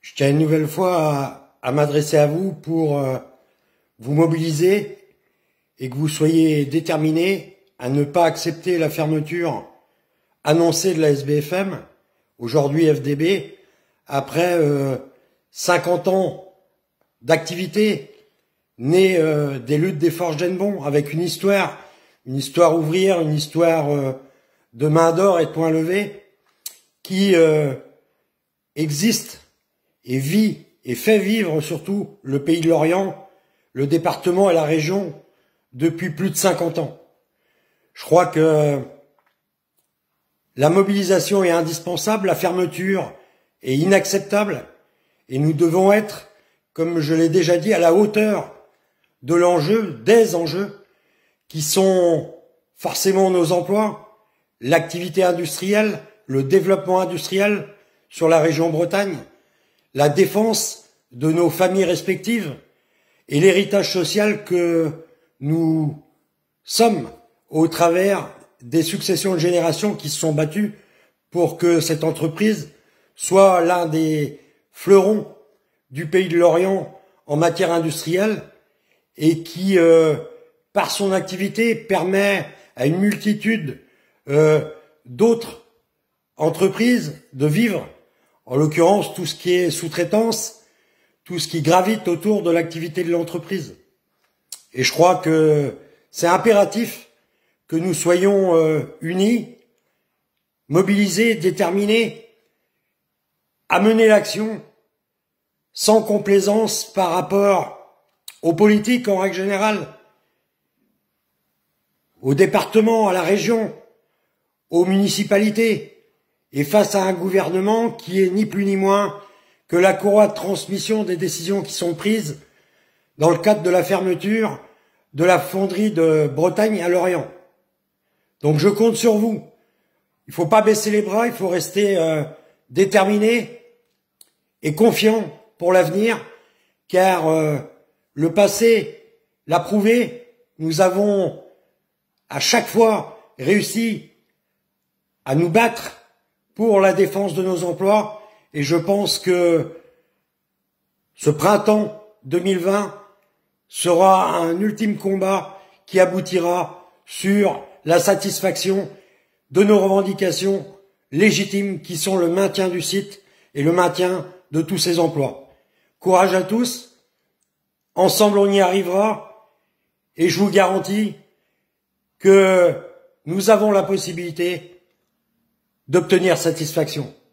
Je tiens une nouvelle fois à m'adresser à vous pour vous mobiliser et que vous soyez déterminés à ne pas accepter la fermeture annoncée de la SBFM, aujourd'hui FDB, après 50 ans d'activité, née des luttes des Forges d'Hennebont, avec une histoire ouvrière, une histoire de main d'or et de poing levé, qui existe et vit et fait vivre surtout le pays de Lorient, le département et la région depuis plus de 50 ans. Je crois que la mobilisation est indispensable, la fermeture est inacceptable et nous devons être, comme je l'ai déjà dit, à la hauteur de l'enjeu, des enjeux qui sont forcément nos emplois, l'activité industrielle, le développement industriel sur la région Bretagne, la défense de nos familles respectives et l'héritage social que nous sommes au travers des successions de générations qui se sont battues pour que cette entreprise soit l'un des fleurons du pays de Lorient en matière industrielle et qui, par son activité, permet à une multitude d'autres entreprises de vivre, en l'occurrence tout ce qui est sous-traitance, tout ce qui gravite autour de l'activité de l'entreprise. Et je crois que c'est impératif que nous soyons unis, mobilisés, déterminés à mener l'action sans complaisance par rapport aux politiques en règle générale, au département, à la région, aux municipalités, et face à un gouvernement qui est ni plus ni moins que la courroie de transmission des décisions qui sont prises dans le cadre de la fermeture de la fonderie de Bretagne à Lorient. Donc je compte sur vous. Il ne faut pas baisser les bras, il faut rester déterminé et confiant pour l'avenir, car le passé l'a prouvé. Nous avons à chaque fois réussi à nous battre pour la défense de nos emplois, et je pense que ce printemps 2020 sera un ultime combat qui aboutira sur la satisfaction de nos revendications légitimes qui sont le maintien du site et le maintien de tous ces emplois. Courage à tous, ensemble on y arrivera, et je vous garantis que nous avons la possibilité d'obtenir satisfaction.